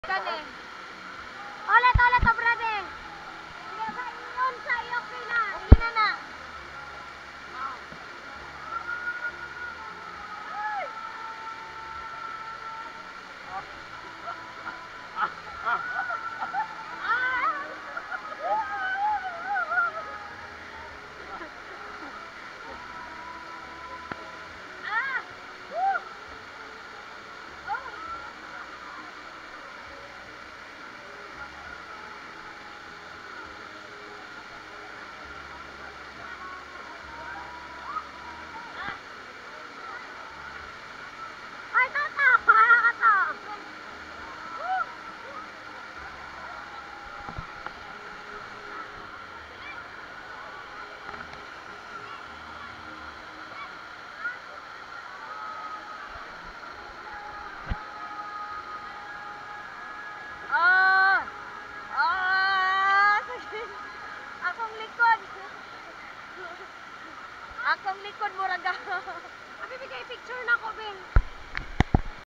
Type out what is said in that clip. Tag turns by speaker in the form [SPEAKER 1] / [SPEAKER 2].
[SPEAKER 1] Kani. Ulit, oh, brade. Hindi ba yun sa iyo, Pina? Hindi na. Akong likod murag